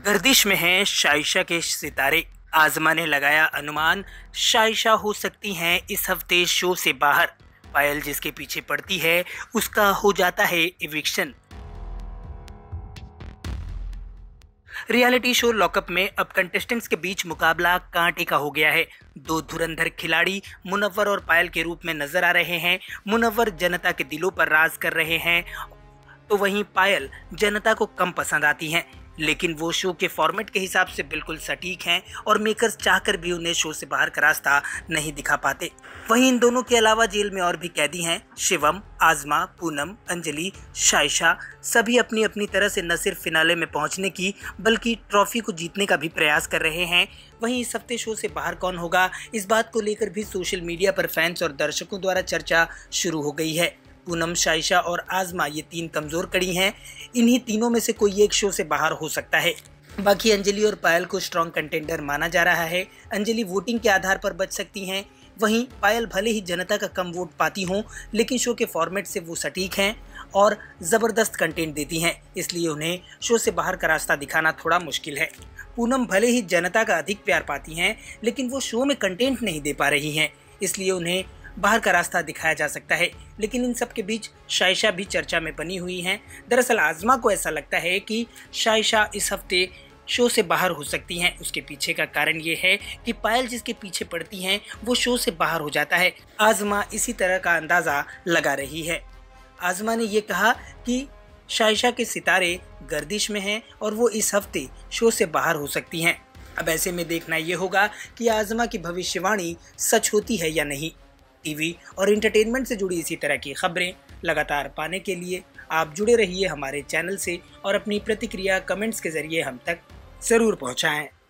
गर्दिश में हैं शाइशा के सितारे। आज़मा ने लगाया अनुमान, शाइशा हो सकती हैं इस हफ्ते शो से बाहर। पायल जिसके पीछे पड़ती है उसका हो जाता है इविक्शन। रियलिटी शो लॉकअप में अब कंटेस्टेंट्स के बीच मुकाबला कांटे का हो गया है। दो धुरंधर खिलाड़ी मुनव्वर और पायल के रूप में नजर आ रहे हैं। मुनव्वर जनता के दिलों पर राज कर रहे हैं, तो वहीं पायल जनता को कम पसंद आती हैं, लेकिन वो शो के फॉर्मेट के हिसाब से बिल्कुल सटीक हैं और मेकर्स चाहकर भी उन्हें शो से बाहर का रास्ता नहीं दिखा पाते। वहीं इन दोनों के अलावा जेल में और भी कैदी हैं। शिवम, आज़मा, पूनम, अंजलि, शाइशा सभी अपनी अपनी तरह से न सिर्फ फिनाले में पहुंचने की बल्कि ट्रॉफी को जीतने का भी प्रयास कर रहे हैं। वहीं इस हफ्ते शो से बाहर कौन होगा, इस बात को लेकर भी सोशल मीडिया पर फैंस और दर्शकों द्वारा चर्चा शुरू हो गई है। पूनम, शाइशा और आज़मा ये तीन कमजोर कड़ी हैं। इन्हीं तीनों में से कोई एक शो से बाहर हो सकता है। बाकी अंजलि और पायल को स्ट्रॉन्ग कंटेंडर माना जा रहा है। अंजलि वोटिंग के आधार पर बच सकती हैं, वहीं पायल भले ही जनता का कम वोट पाती हों, लेकिन शो के फॉर्मेट से वो सटीक हैं और ज़बरदस्त कंटेंट देती हैं, इसलिए उन्हें शो से बाहर का रास्ता दिखाना थोड़ा मुश्किल है। पूनम भले ही जनता का अधिक प्यार पाती हैं, लेकिन वो शो में कंटेंट नहीं दे पा रही हैं, इसलिए उन्हें बाहर का रास्ता दिखाया जा सकता है। लेकिन इन सब के बीच शाइशा भी चर्चा में बनी हुई हैं। दरअसल आज़मा को ऐसा लगता है कि शाइशा इस हफ्ते शो से बाहर हो सकती हैं। उसके पीछे का कारण ये है कि पायल जिसके पीछे पड़ती हैं वो शो से बाहर हो जाता है। आज़मा इसी तरह का अंदाज़ा लगा रही है। आज़मा ने ये कहा कि शाइशा के सितारे गर्दिश में हैं और वो इस हफ्ते शो से बाहर हो सकती हैं। अब ऐसे में देखना ये होगा कि आज़मा की भविष्यवाणी सच होती है या नहीं। टीवी और एंटरटेनमेंट से जुड़ी इसी तरह की खबरें लगातार पाने के लिए आप जुड़े रहिए हमारे चैनल से और अपनी प्रतिक्रिया कमेंट्स के जरिए हम तक ज़रूर पहुंचाएं।